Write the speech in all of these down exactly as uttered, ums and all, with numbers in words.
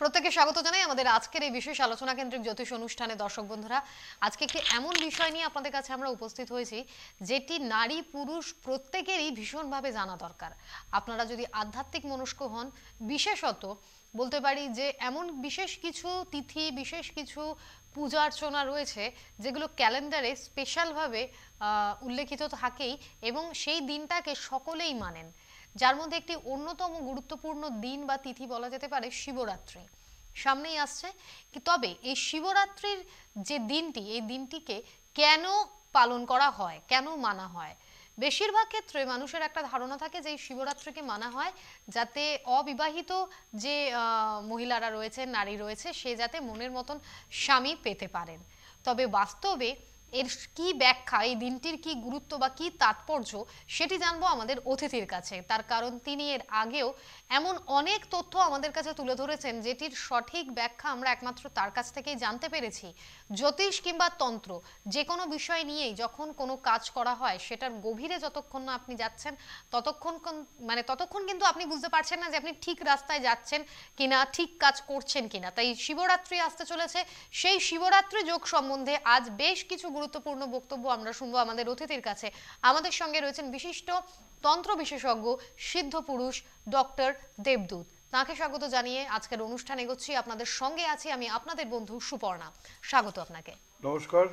প্রত্যেককে স্বাগত জানাই আমাদের আজকের এই বিশেষ আলোচনা কেন্দ্রিক জ্যোতিষ অনুষ্ঠানে। দর্শক বন্ধুরা, আজকে একটি এমন বিষয় নিয়ে আপনাদের কাছে আমরা উপস্থিত হয়েছি যেটি নারী পুরুষ প্রত্যেকেরই ভীষণভাবে জানা দরকার। আপনারা যদি আধ্যাত্মিক মনস্ক হন, বিশেষত বলতে পারি যে এমন বিশেষ কিছু তিথি, বিশেষ কিছু পূজা অর্চনা রয়েছে যেগুলো ক্যালেন্ডারে স্পেশালভাবে উল্লেখিত থাকেই এবং সেই দিনটাকে সকলেই মানেন। যার মধ্যে একটি অন্যতম গুরুত্বপূর্ণ দিন বা তিথি বলা যেতে পারে শিবরাত্রি। সামনেই আসছে, তবে এই শিবরাত্রির যে দিনটি, এই দিনটিকে কেন পালন করা হয়, কেন মানা হয়? বেশিরভাগ ক্ষেত্রে মানুষের একটা ধারণা থাকে যে এই শিবরাত্রিকে মানা হয় যাতে অবিবাহিত যে মহিলারা রয়েছে, নারী রয়েছে, সে যাতে মনের মতন স্বামী পেতে পারেন। তবে বাস্তবে এর কি ব্যাখ্যা, এই দিনটির কি গুরুত্ব বা কি তাৎপর্য, সেটি জানবো আমাদের অতিথির কাছে। তার কারণ তিনি এর আগেও এমন অনেক তথ্য আমাদের কাছে তুলে ধরেছেন যেটির সঠিক ব্যাখ্যা আমরা একমাত্র তার কাছ থেকেই জানতে পেরেছি। জ্যোতিষ কিংবা তন্ত্র যে কোনো বিষয় নিয়েই যখন কোনো কাজ করা হয়, সেটার গভীরে যতক্ষণ না আপনি যাচ্ছেন ততক্ষণ মানে ততক্ষণ কিন্তু আপনি বুঝতে পারছেন না যে আপনি ঠিক রাস্তায় যাচ্ছেন কিনা, ঠিক কাজ করছেন কিনা। তাই শিবরাত্রি আসতে চলেছে, সেই শিবরাত্রি যোগ সম্বন্ধে আজ বেশ কিছু গুরুত্বপূর্ণ বক্তব্য আমরা শুনবো আমাদের অতিথির কাছে। আমাদের সঙ্গে রয়েছেন বিশিষ্ট তন্ত্র বিশেষজ্ঞ সিদ্ধ পুরুষ ডক্টর দেবদূত। তাকে স্বাগত জানিয়ে আজকের অনুষ্ঠান এগোচ্ছি। আপনাদের সঙ্গে আছি আমি আপনাদের বন্ধু সুপর্ণা। স্বাগত আপনাকে। নমস্কার।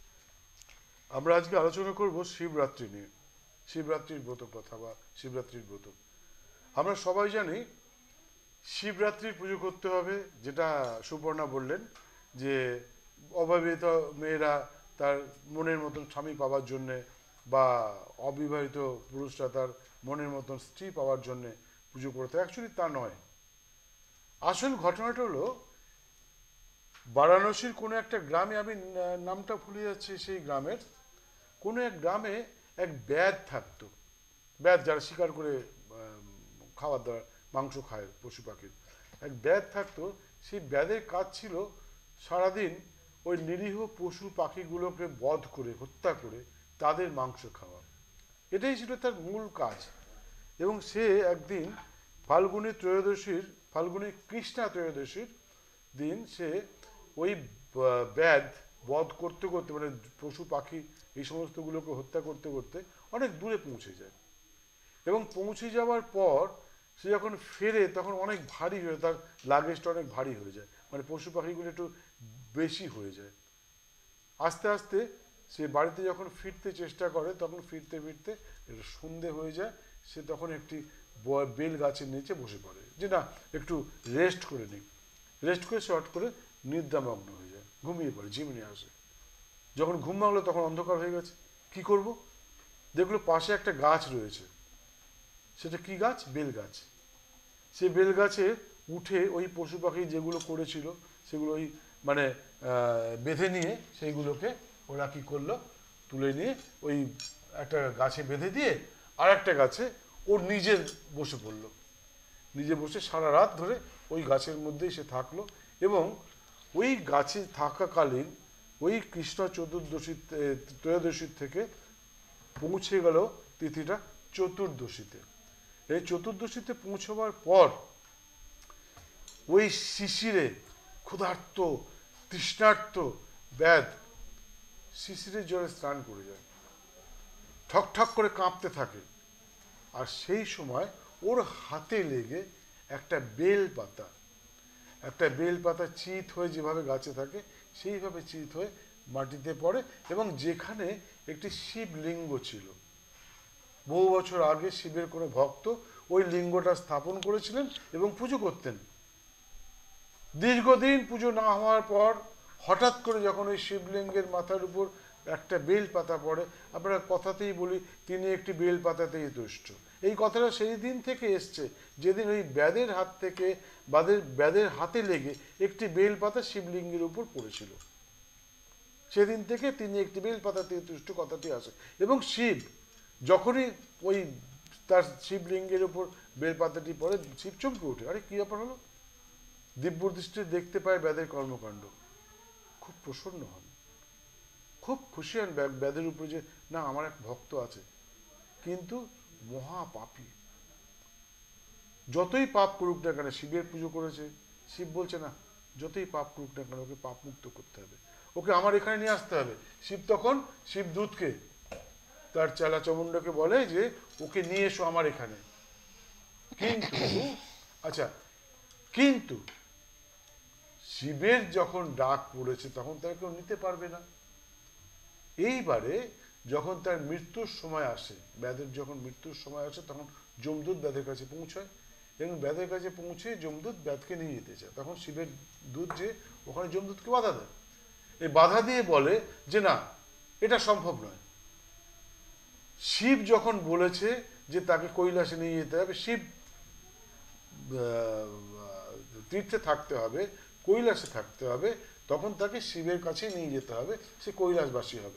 আমরা আজকে আলোচনা করব শিবরাত্রি নিয়ে, শিবরাত্রির ব্রত কথা বা শিবরাত্রির ব্রত। আমরা সবাই জানি শিবরাত্রির পুজো করতে হবে, যেটা সুপর্ণা বললেন যে অবিবাহিত মেয়েরা তার মনের মতন স্বামী পাওয়ার জন্যে বা অবিবাহিত পুরুষরা তার মনের মতন স্ত্রী পাওয়ার জন্যে পুজো করতে। অ্যাকচুয়ালি তা নয়। আসল ঘটনাটা হলো বারাণসীর কোনো একটা গ্রামে, আমি নামটা ভুলে যাচ্ছি সেই গ্রামের, কোনো এক গ্রামে এক ব্যাধ থাকতো। ব্যাধ যারা শিকার করে খাবার দাবার মাংস খায় পশু পাখির, এক ব্যাধ থাকতো। সেই ব্যাধের কাজ ছিল সারাদিন ওই নিরীহ পশু পাখিগুলোকে বধ করে, হত্যা করে তাদের মাংস খাওয়া। এটাই ছিল তার মূল কাজ। এবং সে একদিন ফাল্গুনী ত্রয়োদশীর, ফাল্গুনী কৃষ্ণা ত্রয়োদশীর দিন সে ওই ব্যাধ বধ করতে করতে, মানে পশু পাখি এই সমস্তগুলোকে হত্যা করতে করতে অনেক দূরে পৌঁছে যায়। এবং পৌঁছে যাওয়ার পর সে যখন ফেরে তখন অনেক ভারী হয়ে, তার লাগেজটা অনেক ভারী হয়ে যায়, মানে পশু পাখিগুলো একটু বেশি হয়ে যায়। আস্তে আস্তে সে বাড়িতে যখন ফিরতে চেষ্টা করে, তখন ফিরতে ফিরতে একটু সন্ধে হয়ে যায়। সে তখন একটি বেল গাছের নিচে বসে পড়ে যে না একটু রেস্ট করে নিই। রেস্ট করে শর্ট করে নিদ্রামগ্ন হয়ে যায়, ঘুমিয়ে পড়ে, ঝিমিয়ে আসে। যখন ঘুম ভাঙলো তখন অন্ধকার হয়ে গেছে। কি করব? দেখলো পাশে একটা গাছ রয়েছে। সেটা কি গাছ? বেল গাছ। সে বেল গাছে উঠে ওই পশু পাখি যেগুলো করেছিল সেগুলো ওই মানে বেঁধে নিয়ে সেইগুলোকে ওরা কি করলো, তুলে নিয়ে ওই একটা গাছে বেঁধে দিয়ে আর একটা গাছে ওর নিজের বসে পড়লো। নিজে বসে সারা রাত ধরে ওই গাছের মধ্যেই সে থাকলো। এবং ওই গাছে থাকাকালীন ওই কৃষ্ণ চতুর্দশী ত্রয়োদশীর থেকে পৌঁছে গেল তিথিটা চতুর্দশীতে। এই চতুর্দশীতে পৌঁছবার পর ওই শিশিরে ক্ষুধার্ত তৃষ্ণার্ত ব্যাধ শিশিরের জলে স্নান করে যায়, ঠক ঠক করে কাঁপতে থাকে। আর সেই সময় ওর হাতে লেগে একটা বেল পাতা, একটা বেল পাতা চিত হয়ে যেভাবে গাছে থাকে সেইভাবে চিত হয়ে মাটিতে পড়ে। এবং যেখানে একটি শিবলিঙ্গ ছিল, বহু বছর আগে শিবের কোনো ভক্ত ওই লিঙ্গটা স্থাপন করেছিলেন এবং পুজো করতেন। দীর্ঘদিন পুজো না হওয়ার পর হঠাৎ করে যখন ওই শিবলিঙ্গের মাথার উপর একটা বেল পাতা পড়ে, আমরা কথাতেই বলি তিনি একটি বেল পাতাতেই তুষ্ট। এই কথাটা সেই দিন থেকে এসছে যেদিন ওই ব্যাধের হাত থেকে ব্যাধের ব্যাধের হাতে লেগে একটি বেল পাতা শিবলিঙ্গের উপর পড়েছিল। সেদিন থেকে তিনি একটি বেল পাতাতে তুষ্ট কথাটি আসে। এবং শিব যখনই ওই তার শিবলিঙ্গের উপর বেল পাতাটি পড়ে, শিব চমকে ওঠে। আরে কি ব্যাপার হলো? দিব্য দৃষ্টি দেখতে পায় ব্যাধের কর্মকাণ্ড, খুব প্রসন্ন হন, খুব খুশি হন ব্যাধের উপরে যে না আমার এক ভক্ত আছে। কিন্তু মহাপাপী, যতই পাপ করুক না কেন, শিবের পুজো করেছে, শিব বলছে না, যতই পাপ করুক না কেন ওকে পাপ মুক্ত করতে হবে, ওকে আমার এখানে নিয়ে আসতে হবে। শিব তখন শিবদূতকে তার চেলা চামুণ্ডাকে বলে যে ওকে নিয়ে এসো আমার এখানে। কিন্তু আচ্ছা, কিন্তু শিবের যখন ডাক পড়েছে তখন তাকে কেউ নিতে পারবে না। এইবারে যখন তার মৃত্যুর সময় আসে, ব্যাধের যখন মৃত্যুর সময় আসে, তখন যমদূত ব্যাধের কাছে পৌঁছায় এবং ব্যাধের কাছে পৌঁছে যমদূত ব্যাধকে নিয়ে যেতে চায়। তখন শিবের দূত যে ওখানে যমদূতকে বাধা দেয়, এই বাধা দিয়ে বলে যে না, এটা সম্ভব নয়। শিব যখন বলেছে যে তাকে কৈলাসে নিয়ে যেতে হবে, শিব তীর্থে থাকতে হবে, কৈলাসে থাকতে হবে, তখন তাকে শিবের কাছে নিয়ে যেতে হবে, সে কৈলাসবাসী হবে,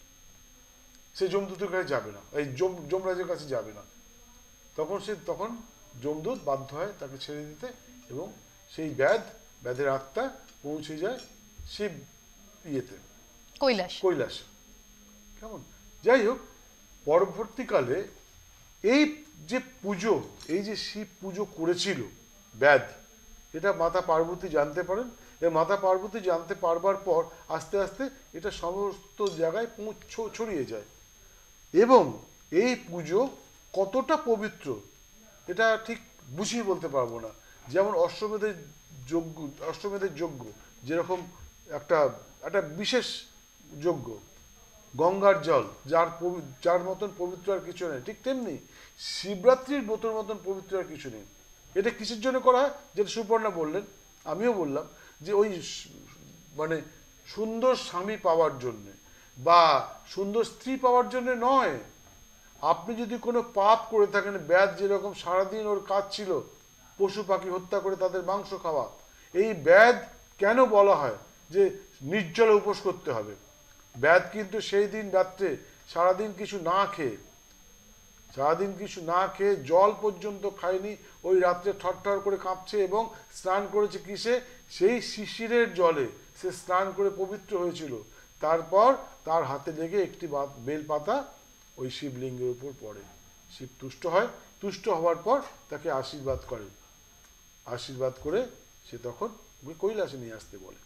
সে যমদূতের কাছে যাবে না, এই যম যমরাজের কাছে যাবে না। তখন সে তখন যমদূত বাধ্য হয় তাকে ছেড়ে দিতে এবং সেই ব্যাধ ব্যাধের আত্মা পৌঁছে যায় শিব ইয়েতে, কৈলাস কৈলাসে। কেমন? যাই হোক, পরবর্তীকালে এই যে পুজো, এই যে শিব পুজো করেছিল ব্যাধ, এটা মাতা পার্বতী জানতে পারেন এবং মাতা পার্বতী জানতে পারবার পর আস্তে আস্তে এটা সমস্ত জায়গায় ছড়িয়ে যায়। এবং এই পুজো কতটা পবিত্র এটা ঠিক বুঝিয়ে বলতে পারবো না। যেমন অশ্বমেধের যজ্ঞ, অশ্বমেধের যজ্ঞ যেরকম একটা একটা বিশেষ যজ্ঞ, গঙ্গার জল যার যার মতন পবিত্র আর কিছু নেই, ঠিক তেমনি শিবরাত্রির মতন মতন পবিত্র আর কিছু নেই। এটা কিসের জন্য করা হয়, যেটা সুপর্ণা বললেন, আমিও বললাম, যে ওই মানে সুন্দর স্বামী পাওয়ার জন্যে বা সুন্দর স্ত্রী পাওয়ার জন্য নয়। আপনি যদি কোনো পাপ করে থাকেন, ব্যাধ যেরকম সারাদিন ওর কাজ ছিল পশু পাখি হত্যা করে তাদের মাংস খাওয়া, এই ব্যাধ কেন বলা হয় যে নির্জলে উপোস করতে হবে? ব্যাধ কিন্তু সেই দিন রাত্রে সারাদিন কিছু না খেয়ে সারাদিন কিছু না খেয়ে জল পর্যন্ত খায়নি, ওই রাত্রে ঠরঠর করে কাঁপছে এবং স্নান করেছে কিসে? সেই শিশিরের জলে সে স্নান করে পবিত্র হয়েছিল। তারপর তার হাতে লেগে একটি বেল পাতা ওই শিবলিঙ্গের উপর পড়ে, শিব তুষ্ট হয়, তুষ্ট হওয়ার পর তাকে আশীর্বাদ করে, আশীর্বাদ করে সে তখন কৈলাসে নিয়ে আসতে বলে।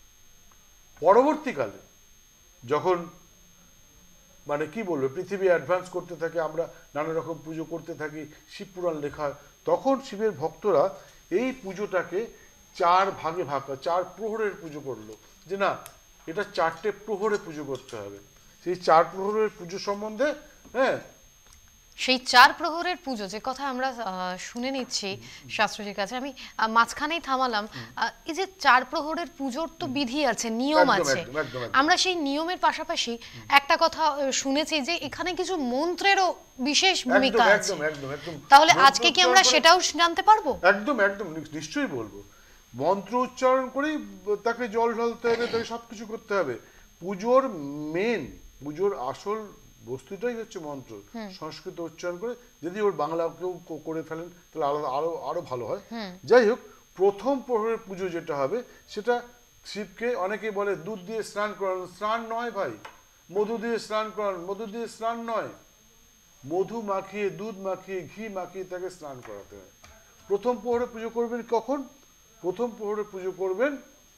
পরবর্তীকালে যখন মানে কি বলবো, পৃথিবী অ্যাডভান্স করতে থাকে, আমরা নানা রকম পুজো করতে থাকি, শিব পুরাণ লেখা হয়, তখন শিবের ভক্তরা এই পুজোটাকে চার ভাগে ভাগ, চার প্রহরের পুজো করলো, যে না এটা চারটে প্রহরে পুজো করতে হবে। সেই চার প্রহরের পুজো সম্বন্ধে, হ্যাঁ, সেই চার প্রহরের পুজো যে কথা আমরা শুনে নিচ্ছি শাস্ত্রীর কাছে, আমি মাঝখানেই থামালাম। এই যে চার প্রহরের পুজোর তো বিধি আছে, নিয়ম আছে, আমরা সেই নিয়মের পাশাপাশি একটা কথা শুনেছি যে এখানে কিছু মন্ত্রেরও বিশেষ ভূমিকা আছে। তাহলে আজকে কি আমরা সেটাও জানতে পারবো? একদম একদম নিশ্চয়ই বলবো। মন্ত্র উচ্চারণ করেই তাকে জল ঢালতে হবে, তাকে সবকিছু করতে হবে। পুজোর মেন, পুজোর আসল বস্তুটাই হচ্ছে মন্ত্র, সংস্কৃত উচ্চারণ করে। যদি ওর বাংলা কেউ করে ফেলেন তাহলে আলাদা আরো আরো ভালো হয়। যাই হোক, প্রথম প্রহরের পুজো যেটা হবে সেটা শিবকে অনেকেই বলে দুধ দিয়ে স্নান করানো, স্নান নয় ভাই, মধু দিয়ে স্নান করানো, মধু দিয়ে স্নান নয়, মধু মাখিয়ে দুধ মাখিয়ে ঘি মাখিয়ে তাকে স্নান করাতে হয়। প্রথম প্রহরে পুজো করবেন কখন? প্রথম প্রহরে পুজো করবেন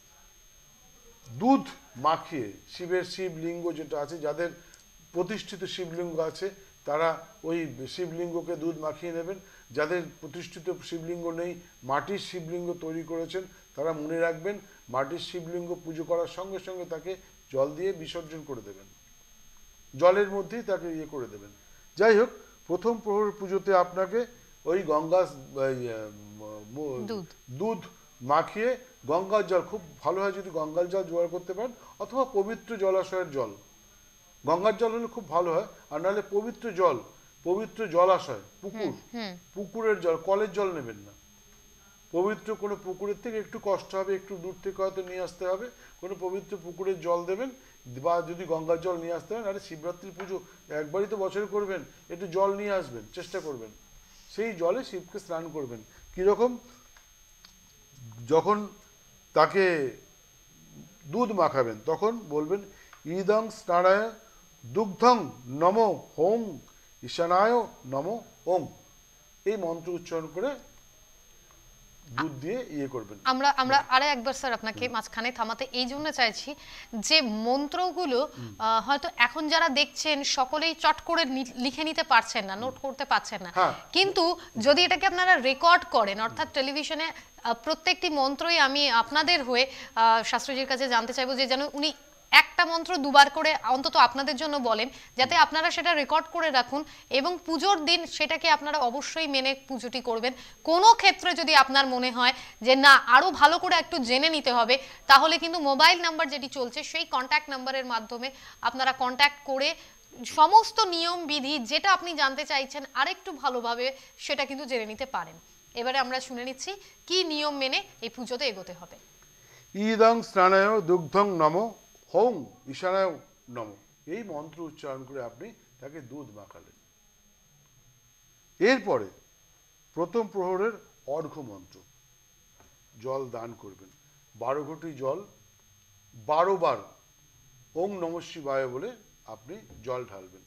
দুধ মাখিয়ে। শিবের শিবলিঙ্গ যেটা আছে, যাদের প্রতিষ্ঠিত শিবলিঙ্গ আছে তারা ওই শিবলিঙ্গকে দুধ মাখিয়ে নেবেন। যাদের প্রতিষ্ঠিত শিবলিঙ্গ নেই, মাটির শিবলিঙ্গ তৈরি করেছেন, তারা মনে রাখবেন মাটির শিবলিঙ্গ পুজো করার সঙ্গে সঙ্গে তাকে জল দিয়ে বিসর্জন করে দেবেন, জলের মধ্যেই তাকে ইয়ে করে দেবেন। যাই হোক, প্রথম প্রহর পুজোতে আপনাকে ওই গঙ্গা দুধ মাখিয়ে গঙ্গার জল, খুব ভালো হয় যদি গঙ্গার জল জোগাড় করতে পারেন, অথবা পবিত্র জলাশয়ের জল, গঙ্গার জল হলে খুব ভালো হয়, আর নাহলে পবিত্র জল, পবিত্র জলাশয়, পুকুর, পুকুরের জল, কলের জল নেবেন না। পবিত্র কোনো পুকুরের থেকে একটু কষ্ট হবে, একটু দূর থেকে হয়তো নিয়ে আসতে হবে, কোনো পবিত্র পুকুরের জল দেবেন, বা যদি গঙ্গার জল নিয়ে আসতে হয়, আরে শিবরাত্রি পুজো একবারই তো বছরে করবেন, একটু জল নিয়ে আসবেন, চেষ্টা করবেন। সেই জলে শিবকে স্নান করবেন। কীরকম? যখন তাকে দুধ মাখাবেন তখন বলবেন ইদং স্নানায় দুগ্ধং নম হোং ঈশানায় নম ওং, এই মন্ত্র উচ্চারণ করে দুধ দিয়ে ইয়ে করবেন। আমরা আমরা আরে একবার স্যার আপনাকে মাঝখানে থামাতে এই জন্য চাইছি যে মন্ত্রগুলো হয়তো এখন যারা দেখছেন সকলেই চট করে লিখে নিতে পারছেন না, নোট করতে পারছেন না, কিন্তু যদি এটাকে আপনারা রেকর্ড করেন, অর্থাৎ টেলিভিশনে প্রত্যেকটি মন্ত্রই আমি আপনাদের হয়ে শাস্ত্রীজির কাছে জানতে চাইবো যে যেন উনি একটা মন্ত্র দুবার করে অন্তত আপনাদের জন্য বলেন, যাতে আপনারা সেটা রেকর্ড করে রাখুন এবং পুজোর দিন সেটাকে আপনারা অবশ্যই মেনে পুজোটি করবেন। কোনো ক্ষেত্রে যদি আপনার মনে হয় যে না আরো ভালো করে একটু জেনে নিতে হবে, তাহলে কিন্তু মোবাইল নাম্বার যেটি চলছে সেই কন্ট্যাক্ট নাম্বারের মাধ্যমে আপনারা কন্ট্যাক্ট করে সমস্ত নিয়ম বিধি যেটা আপনি জানতে চাইছেন আরেকটু ভালোভাবে সেটা কিন্তু জেনে নিতে পারেন। এবারে আমরা শুনে নিচ্ছি কি নিয়ম মেনে এই পুজোতে এগোতে হবে। ইদং স্নানায় দুগ্ধং নমো হোং ঈশানায় নমো, এই মন্ত্র উচ্চারণ করে আপনি তাকে দুধ মাখালেন। এরপরে প্রথম প্রহরের অর্ঘ্য মন্ত্র, জল দান করবেন। বারো ঘটি জল বারো বার ওং নমঃ শিবায় বলে আপনি জল ঢালবেন।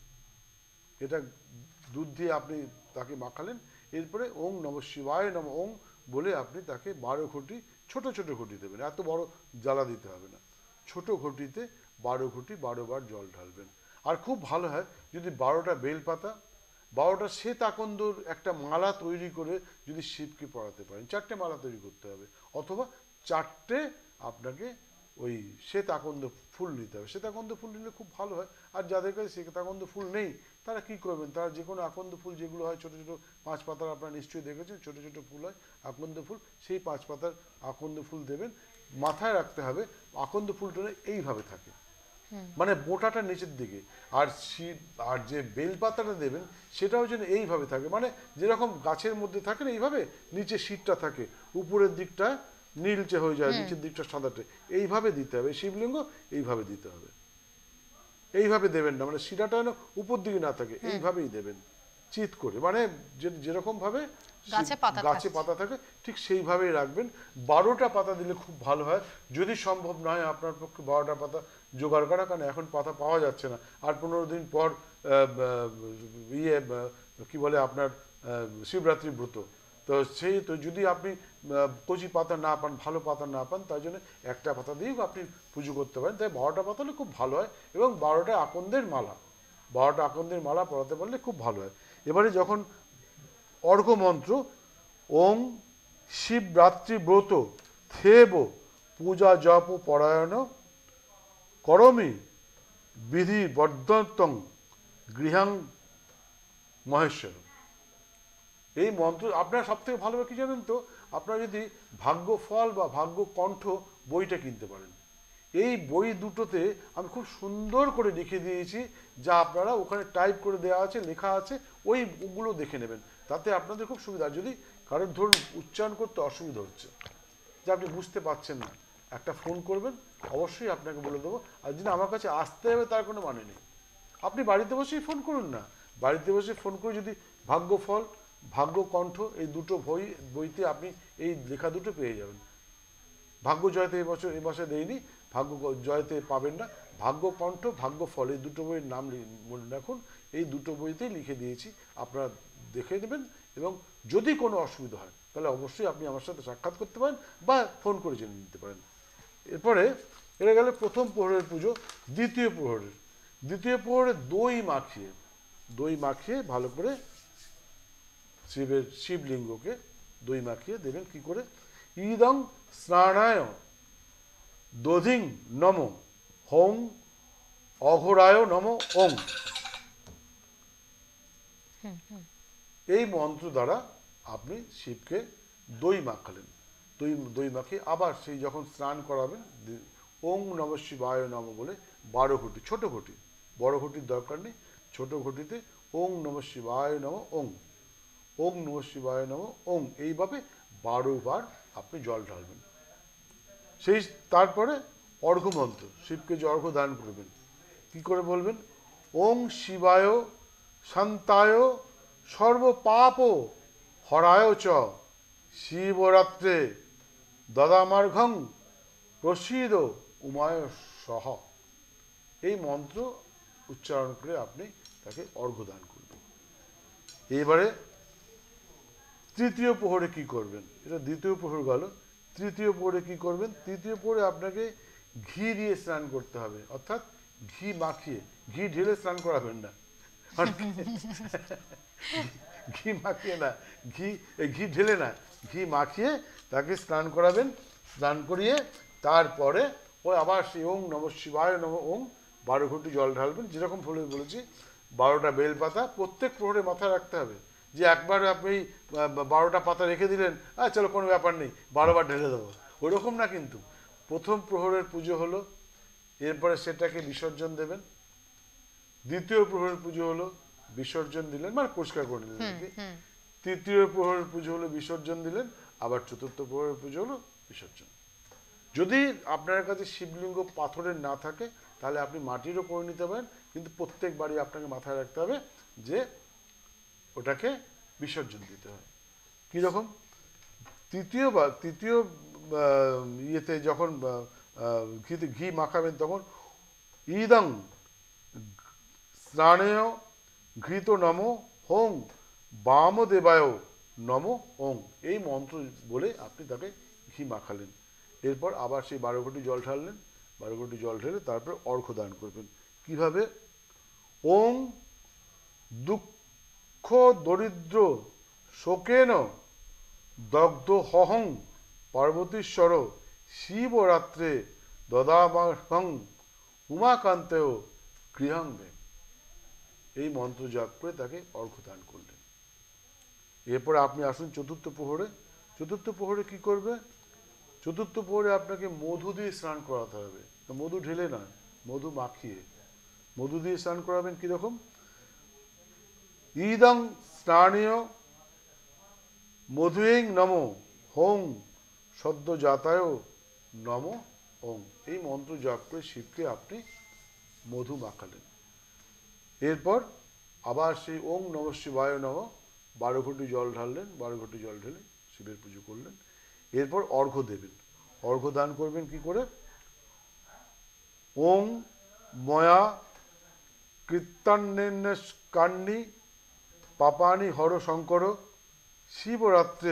এটা দুধ দিয়ে আপনি তাকে মাখালেন। এরপরে ওং নমঃ শিবায় নমঃ ওং বলে আপনি তাকে বারো ঘটি, ছোট ছোট ঘটি দেবেন, এত বড় জ্বালা দিতে হবে না, ছোট ঘটিতে বারো ঘটি বারো বার জল ঢালবেন। আর খুব ভালো হয় যদি বারোটা বেলপাতা, বারোটা শ্বেত আকন্দর একটা মালা তৈরি করে যদি শিবকে পরাতে পারেন, চারটে মালা তৈরি করতে হবে, অথবা চারটে আপনাকে ওই শ্বেত আকন্দ ফুল নিতে হবে। শ্বেত আকন্দ ফুল নিলে খুব ভালো হয়। আর যাদের কাছে শ্বেত আকন্দ ফুল নেই তারা কি করবেন, তারা যে কোনো আকন্দ ফুল যেগুলো হয় ছোটো ছোটো পাঁচ পাতার, আপনারা নিশ্চয়ই দেখেছেন ছোটো ছোটো ফুল হয় আকন্দ ফুল, সেই পাঁচ পাতার আকন্দ ফুল দেবেন। মাথায় রাখতে হবে আকন্দ ফুলটা এইভাবে থাকে, মানে বোটাটা নিচের দিকে, আর শিব আর যে বেলপাতাটা দেবেন সেটাও যেন এইভাবে থাকে, মানে যেরকম গাছের মধ্যে থাকে না এইভাবে নিচে শীতটা থাকে, উপরের দিকটা নীলচে হয়ে যায়, নিচের দিকটা সাদাটে, এইভাবে দিতে হবে। শিবলিঙ্গ এইভাবে দিতে হবে, এইভাবে দেবেন না, মানে শিরাটা যেন উপর দিকে না থাকে, এইভাবেই দেবেন চিত করে, মানে যেরকম ভাবে গাছে পাতা থাকে ঠিক সেইভাবেই রাখবেন। বারোটা পাতা দিলে খুব ভালো হয়, যদি সম্ভব নয় আপনার পক্ষে বারোটা পাতা জোগাড় করা, কারণ এখন পাতা পাওয়া যাচ্ছে না। আর পনেরো দিন পর ইয়ে কি বলে আপনার শিবরাত্রি ব্রত, তো সেই তো যদি আপনি কচি পাতা না পান, ভালো পাতা না পান, তাই জন্য একটা পাতা দিয়েও আপনি পুজো করতে পারেন। তাই বারোটা পাতা হলে খুব ভালো হয়, এবং বারোটা আকন্দের মালা, বারোটা আকন্দের মালা পরাতে পারলে খুব ভালো হয়। এবারে যখন অর্ঘ্য মন্ত্র ওং শিবরাত্রি ব্রত থেব পূজা জপ পরায়ণ করমি বিধি বর্ধন্তং গৃহাং মহেশ্বর, এই মন্ত্র আপনারা সব থেকে ভালোভাবে কি জানেন তো, আপনারা যদি ভাগ্য ফল বা ভাগ্য কণ্ঠ বইটা কিনতে পারেন, এই বই দুটোতে আমি খুব সুন্দর করে লিখে দিয়েছি, যা আপনারা ওখানে টাইপ করে দেওয়া আছে, লেখা আছে, ওই ওগুলো দেখে নেবেন, তাতে আপনাদের খুব সুবিধা। যদি কারোর ধরুন উচ্চারণ করতে অসুবিধা হচ্ছে, যে আপনি বুঝতে পারছেন না, একটা ফোন করবেন, অবশ্যই আপনাকে বলে দেবো। আর যদি আমার কাছে আসতে হবে তার কোনো মানে নেই, আপনি বাড়িতে বসেই ফোন করুন না, বাড়িতে বসে ফোন করে যদি ভাগ্যফল ভাগ্য কণ্ঠ এই দুটো বই বইতে আপনি এই লেখা দুটো পেয়ে যাবেন। ভাগ্য জয়তে এবছর এ মাসে দেয়নি, ভাগ্য জয়তে পাবেন না, ভাগ্য কণ্ঠ ভাগ্য ফল এই দুটো বইয়ের নাম মনে রাখুন, এই দুটো বইতেই লিখে দিয়েছি, আপনারা দেখে নেবেন। এবং যদি কোনো অসুবিধা হয় তাহলে অবশ্যই আপনি আমার সাথে সাক্ষাৎ করতে পারেন বা ফোন করে জেনে নিতে পারেন। এরপরে এটা গেলে প্রথম প্রহরের পুজো। দ্বিতীয় প্রহরের দ্বিতীয় প্রহরে দই মাখিয়ে দই মাখিয়ে ভালো করে শিবের শিবলিঙ্গকে দই মাখিয়ে দেবেন। কি করে? ইদং স্নানায় দধিং নম হোং অঘোরায় নম ওং, এই মন্ত্র দ্বারা আপনি শিবকে দই মাখালেন। দই দই মাখিয়ে আবার সেই যখন স্নান করাবেন, ওং নম শিবায় নম বলে বারো ঘটি, ছোট ঘটি, বড় ঘটির দরকার নেই, ছোট ঘটিতে ওং নম শিবায় নম ওং, ওং নম শিবায় নম ওং, এইভাবে বারো বার আপনি জল ঢালবেন। সেই তারপরে অর্ঘ্য মন্ত্র, শিবকে যে অর্ঘ্য দান করবেন, কি করে বলবেন? ওং শিবায় শান্তায় সর্বপাপ হরায় চ শিবরাত্রে দদামার্ঘং প্রসীদ উমায় সহ, এই মন্ত্র উচ্চারণ করে আপনি তাকে অর্ঘ্য দান করবেন। এবারে তৃতীয় প্রহরে কি করবেন? এটা দ্বিতীয় প্রহর গেল। তৃতীয় প্রহরে কি করবেন? তৃতীয় প্রহরে আপনাকে ঘি দিয়ে স্নান করতে হবে, অর্থাৎ ঘি মাখিয়ে, ঘি ঢেলে স্নান করাবেন না, ঘি মাখিয়ে না, ঘি ঘি ঢেলে না, ঘি মাখিয়ে তাকে স্নান করাবেন। স্নান করিয়ে তারপরে ওই আবার সেই ওং নম শিবায় নম ওং বারো ঘটি জল ঢালবেন। যেরকম ফলে বলেছি, বারোটা বেলপাতা প্রত্যেক প্রহরে মাথায় রাখতে হবে, যে একবার আপনি বারোটা পাতা রেখে দিলেন, আর চলো কোনো ব্যাপার নেই, বারোবার ঢেলে দেবো, ওরকম না কিন্তু। প্রথম প্রহরের পুজো হলো, এরপরে সেটাকে বিসর্জন দেবেন। দ্বিতীয় প্রহরের পুজো হলো, বিসর্জন দিলেন, মানে পরিষ্কার করে নিলেন আর কি। তৃতীয় প্রহরের পুজো হলো, বিসর্জন দিলেন। আবার চতুর্থ প্রহরের পুজো হলো, বিসর্জন। যদি আপনার কাছে শিবলিঙ্গ পাথরের না থাকে তাহলে আপনি মাটিরও করে নিতে পারেন, কিন্তু প্রত্যেকবারই আপনাকে মাথায় রাখতে হবে যে ওটাকে বিসর্জন দিতে হয়। কীরকম? তৃতীয়বার তৃতীয় ইয়েতে যখন ঘিতে ঘি মাখাবেন তখন ইদং স্নানেয় ঘৃত নম হোং বামদেবায় নম ওং, এই মন্ত্র বলে আপনি তাকে ঘি মাখালেন। এরপর আবার সেই বারো ঘটি জল ঢাললেন। বারো ঘটি জল ঢেলে তারপর অর্ঘ্য দান করবেন। কিভাবে? ওং দুঃখ দরিদ্র শোকেন দগ্ধ হহং পার্বতীশ্বর শিবরাত্রে দদামাহং উমাকান্তেয় গৃহাঙ্গে, এই মন্ত্র জপ করে তাকে অর্ঘ্য দান করলেন। এরপরে আপনি আসুন চতুর্থ প্রহরে। চতুর্থ প্রহরে কি করবে? চতুর্থ প্রহরে আপনাকে মধু দিয়ে স্নান করাতে হবে। মধু ঢেলে না, মধু মাখিয়ে মধু দিয়ে স্নান করাবেন। কিরকম? ইদং স্নানীয় মধুয়েং নম হোং সদ্য জাতায় নম ওং, এই মন্ত্র জপ করে শিবকে আপনি মধু মাখালেন। এরপর আবার সেই ওং নম শিবায় নম বারো ঘটি জল ঢাললেন। বারো ঘটি জল ঢেলে শিবের পুজো করলেন। এরপর অর্ঘ্য দেবেন। অর্ঘ্য দান করবেন কি করে? ওং ময়া কীর্তন্যকান্নি পাপানি হর শঙ্কর শিবরাত্রে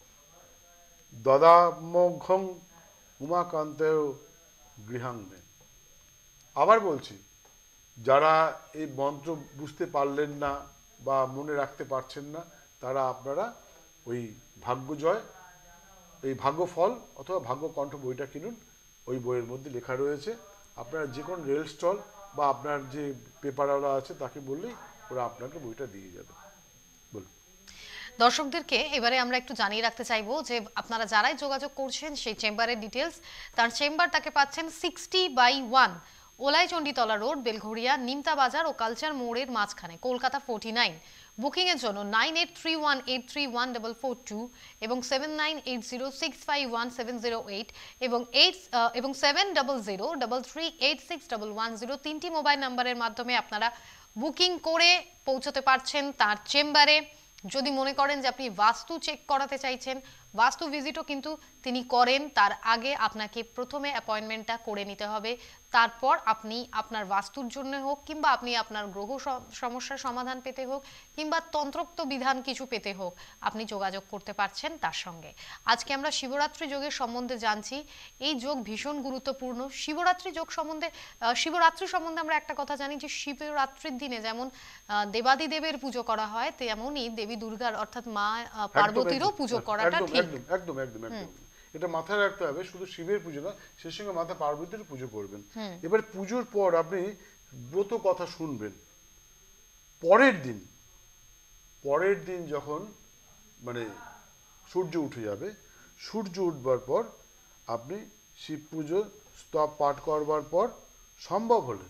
দদামঘং উমাকান্তেয় গৃহাঙ্গে। আবার বলছি, যারা এই মন্ত্র বুঝতে পারলেন না বা মনে রাখতে পারছেন না, তারা আপনারা ওই ভাগ্যজয়, এই ভাগ্যফল অথবা ভাগ্যকণ্ঠ বইটা কিনুন। ওই বইয়ের মধ্যে লেখা রয়েছে। আপনারা যে কোনো রেল স্টল বা আপনার যে পেপারওয়ালা আছে তাকে বললেই ওরা আপনাকে বইটা দিয়ে যাবে। বলুন। দর্শকদেরকে এবারে আমরা একটু জানিয়ে রাখতে চাইবো যে আপনারা যারাই যোগাযোগ করছেন সেই চেম্বারের ডিটেলস, তার চেম্বার তাকে পাচ্ছেন sixty by one Olaichanditala road, Belgharia, Nimta বাজার ও কালচার মোড়ের মাঝখানে, কলকাতা ফোর্টি নাইন। বুকিং এর জন্য nine eight three one eight three one double four two এবং seven nine eight zero six five one seven zero eight এবং এইট এবং seven double zero double three eight six double one zero, তিনটি mobile নাম্বারের মাধ্যমে আপনারা booking করে পৌঁছতে পারছেন তার চেম্বারে। যদি মনে করেন যে আপনি বাস্তু চেক করাতে চাইছেন, বাস্তু ভিজিটও কিন্তু তিনি করেন, তার আগে আপনাকে প্রথমে অ্যাপয়েন্টমেন্টটা করে নিতে হবে। তারপর আপনি আপনার বাস্তুর জন্য হোক কিংবা আপনি আপনার গ্রহ সমস্যার সমাধান পেতে হোক কিংবা তন্ত্রোক্ত বিধান কিছু পেতে হোক, আপনি যোগাযোগ করতে পারছেন তার সঙ্গে। আজকে আমরা শিবরাত্রি যোগের সম্বন্ধে জানছি। এই যোগ ভীষণ গুরুত্বপূর্ণ। শিবরাত্রি যোগ সম্বন্ধে শিবরাত্রি সম্বন্ধে আমরা একটা কথা জানি যে শিবরাত্রির দিনে যেমন দেবাদিদেবের পুজো করা হয়, তেমনই দেবী দুর্গার অর্থাৎ মা পার্বতীরও পুজো করাটা ঠিক। একদম একদম একদম একদম এটা মাথায় রাখতে হবে। শুধু শিবের পুজো না, সেই সঙ্গে মাতা পার্বতীর পুজো করবেন। এবার পুজোর পর আপনি ব্রত কথা শুনবেন। পরের দিন পরের দিন যখন মানে সূর্য উঠে যাবে, সূর্য উঠবার পর আপনি শিব পুজো স্তব পাঠ করবার পর সম্ভব হলে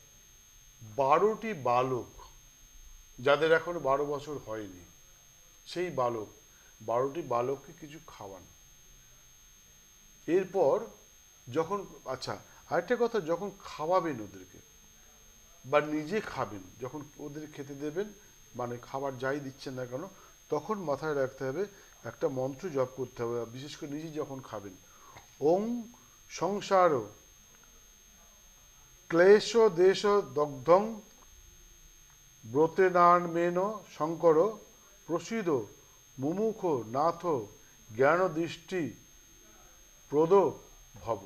বারোটি বালক, যাদের এখনো বারো বছর হয়নি, সেই বালক বারোটি বালককে কিছু খাওয়ান। এরপর যখন আচ্ছা আরেকটা কথা, যখন খাওয়াবেন ওদেরকে বা নিজে খাবেন, যখন ওদের খেতে দেবেন, মানে খাবার যাই দিচ্ছেন না কেন, তখন মাথায় রাখতে হবে একটা মন্ত্র জপ করতে হবে। বিশেষ করে নিজে যখন খাবেন, ওং সংসার ক্লেশ দেশ দগ্ধং ব্রতে নান মেন শঙ্কর প্রসিদ মুমুখ নাথ জ্ঞান দৃষ্টি প্রদ ভব,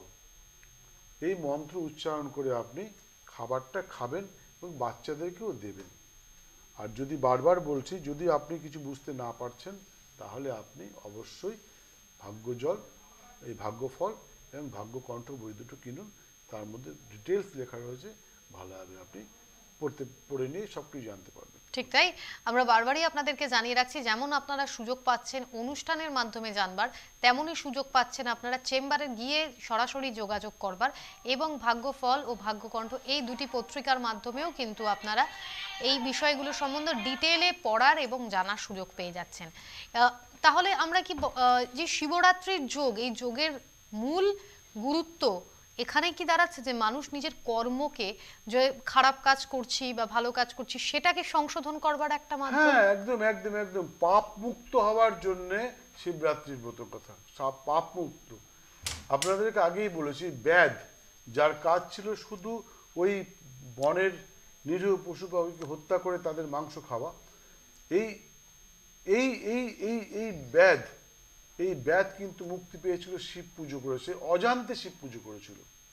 এই মন্ত্র উচ্চারণ করে আপনি খাবারটা খাবেন এবং বাচ্চাদেরকেও দেবেন। আর যদি বারবার বলছি, যদি আপনি কিছু বুঝতে না পারছেন তাহলে আপনি অবশ্যই ভাগ্যজল, এই ভাগ্যফল এবং ভাগ্যকণ্ঠ বই দুটো কিনুন, তার মধ্যে ডিটেলস লেখা রয়েছে, ভালোভাবে আপনি পড়তে পড়ে নিয়ে সব কিছু জানতে পারবেন। ঠিক তাই, আমরা বারবারই আপনাদেরকে জানিয়ে রাখছি, যেমন আপনারা সুযোগ পাচ্ছেন অনুষ্ঠানের মাধ্যমে জানবার, তেমনই সুযোগ পাচ্ছেন আপনারা চেম্বারে গিয়ে সরাসরি যোগাযোগ করবার, এবং ভাগ্যফল ও ভাগ্যকণ্ঠ এই দুটি পত্রিকার মাধ্যমেও কিন্তু আপনারা এই বিষয়গুলো সম্বন্ধে ডিটেলে পড়ার এবং জানার সুযোগ পেয়ে যাচ্ছেন। তাহলে আমরা কি যে শিবরাত্রির যোগ, এই যোগের মূল গুরুত্ব এখানে কি দাঁড়াচ্ছে যে মানুষ নিজের কর্মকে, যে খারাপ কাজ করছি বা ভালো কাজ করছি সেটাকে সংশোধন করবার একটা মাধ্যম? হ্যাঁ, একদম একদম একদম পাপ মুক্ত হওয়ার জন্য শিবরাত্রির ব্রত কথা, সব পাপ মুক্ত। আপনাদেরকে আগেই বলেছি, ব্যাধ যার কাজ ছিল শুধু ওই বনের নিরীহ পশু পাখিকে হত্যা করে তাদের মাংস খাওয়া, এই এই এই এই এই ব্যাধ এই ব্যাধ কিন্তু মুক্তি পেয়েছিল শিব পুজো করেছে, অজান্তে শিব পুজো করেছিল।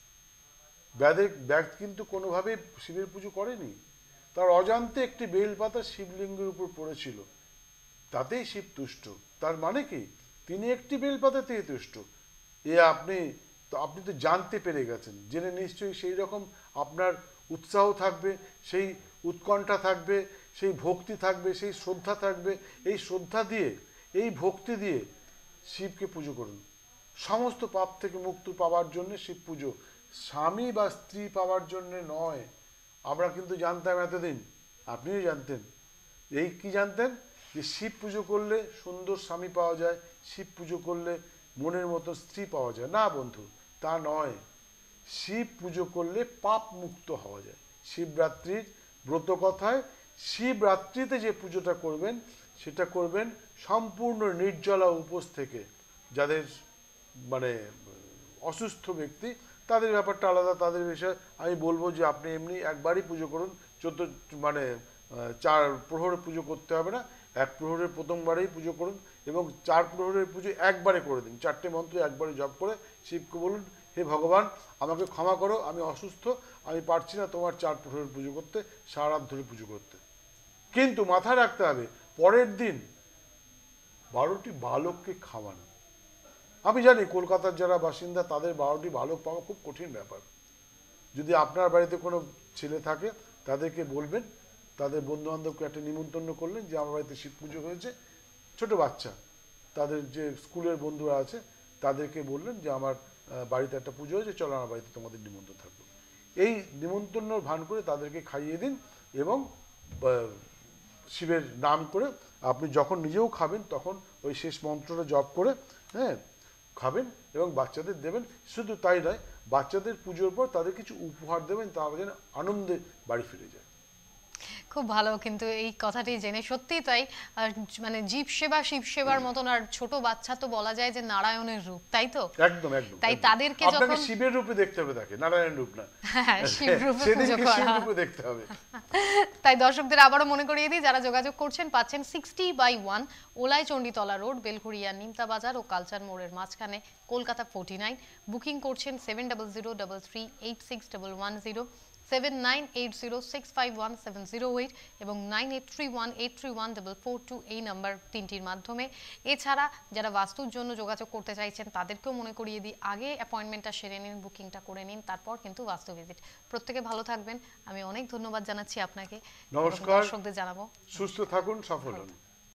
ব্যাধের ব্যাধ কিন্তু কোনোভাবেই শিবের পুজো করেনি, তার অজান্তে একটি বেলপাতা শিবলিঙ্গের উপর পড়েছিল, তাতেই শিব তুষ্ট। তার মানে কি, তিনি একটি বেলপাতাতেই তুষ্ট। এ আপনি তো আপনি তো জানতে পেরে গেছেন, জেনে নিশ্চয়ই সেই রকম আপনার উৎসাহ থাকবে, সেই উৎকণ্ঠা থাকবে, সেই ভক্তি থাকবে, সেই শ্রদ্ধা থাকবে। এই শ্রদ্ধা দিয়ে, এই ভক্তি দিয়ে শিবকে পুজো করুন। সমস্ত পাপ থেকে মুক্তি পাওয়ার জন্য শিব পুজো, স্বামী বা স্ত্রী পাওয়ার জন্য নয়। আমরা কিন্তু জানতাম এতদিন, আপনিও জানতেন, এই কি জানতেন যে শিব পুজো করলে সুন্দর স্বামী পাওয়া যায়, শিব পুজো করলে মনের মতো স্ত্রী পাওয়া যায়। না বন্ধু, তা নয়। শিব পুজো করলে পাপ মুক্ত হওয়া যায়। শিবরাত্রির ব্রত কথায় শিবরাত্রিতে যে পুজোটা করবেন সেটা করবেন সম্পূর্ণ নির্জলা উপোস থেকে। যাদের মানে অসুস্থ ব্যক্তি তাদের ব্যাপারটা আলাদা, তাদের বিষয় আমি বলবো যে আপনি এমনি একবারই পুজো করুন, চোদ্দ মানে চার প্রহরে পুজো করতে হবে না, এক প্রহরের প্রথমবারেই পুজো করুন এবং চার প্রহরের পুজো একবারে করে দিন। চারটে মন্ত্র একবারে জপ করে শিবকে বলুন, হে ভগবান আমাকে ক্ষমা করো, আমি অসুস্থ, আমি পারছি না তোমার চার প্রহরের পুজো করতে, সারা রাত ধরে পুজো করতে। কিন্তু মাথায় রাখতে হবে, পরের দিন বারোটি বালককে খাওয়ান। আমি জানি কলকাতার যারা বাসিন্দা তাদের বারোটি বালক পাওয়া খুব কঠিন ব্যাপার। যদি আপনার বাড়িতে কোনো ছেলে থাকে তাদেরকে বলবেন, তাদের বন্ধু বান্ধবকে একটা নিমন্ত্রণ করলেন যে আমার বাড়িতে শিব পুজো হয়েছে, ছোট বাচ্চা, তাদের যে স্কুলের বন্ধুরা আছে তাদেরকে বললেন যে আমার বাড়িতে একটা পুজো হয়েছে, চলো আমার বাড়িতে তোমাদের নিমন্ত্রণ থাকলো। এই নিমন্ত্রণ ভান করে তাদেরকে খাইয়ে দিন এবং শিবের নাম করে আপনি যখন নিজেও খাবেন তখন ওই শেষ মন্ত্রটা জপ করে হ্যাঁ খাবেন এবং বাচ্চাদের দেবেন। শুধু তাই নয়, বাচ্চাদের পুজোর পর তাদের কিছু উপহার দেবেন, তারা যেন আনন্দে বাড়ি ফিরে যায়। খুব ভালো, কিন্তু এই কথাটি জেনে সত্যি তাই, মানে জীব সেবা শিব সেবার মতন, আর ছোট বাচ্চা তো বলা যায় যে নারায়ণের রূপ, তাই তো? একদম একদম। তাই তাদেরকে যখন শিবের রূপে দেখতে হবে, তাকে নারায়ণ রূপ না, হ্যাঁ শিব রূপে পুজো করা, শিব রূপে দেখতে হবে। তাই দর্শকদের আবারও মনে করিয়ে দিই, যারা যোগাযোগ করছেন পাচ্ছেন সিক্সটি বাই ওয়ান ওলাই চণ্ডীতলা রোড, বেলঘড়িয়া নিমতা বাজার ও কালচার মোড়ের মাঝখানে, কলকাতা ফোর্টি নাইন। বুকিং করছেন seven double zero double three eight six double one zero, seven nine eight zero six five one seven zero eight এবং nine eight three one eight three one double four two, এই number তিনটির মাধ্যমে। এছাড়া যারা বাস্তুর জন্য যোগাযোগ করতে চাইছেন তাদেরকেও মনে করিয়ে দিই, আগে অ্যাপয়েন্টমেন্টটা সেরে নিন, বুকিংটা করে নিন, তারপর কিন্তু বাস্তু ভিজিট। প্রত্যেকে ভালো থাকবেন, আমি অনেক ধন্যবাদ জানাচ্ছি আপনাকে। নমস্কার, দর্শকদের জানাবো সুস্থ থাকুন, সফল হন।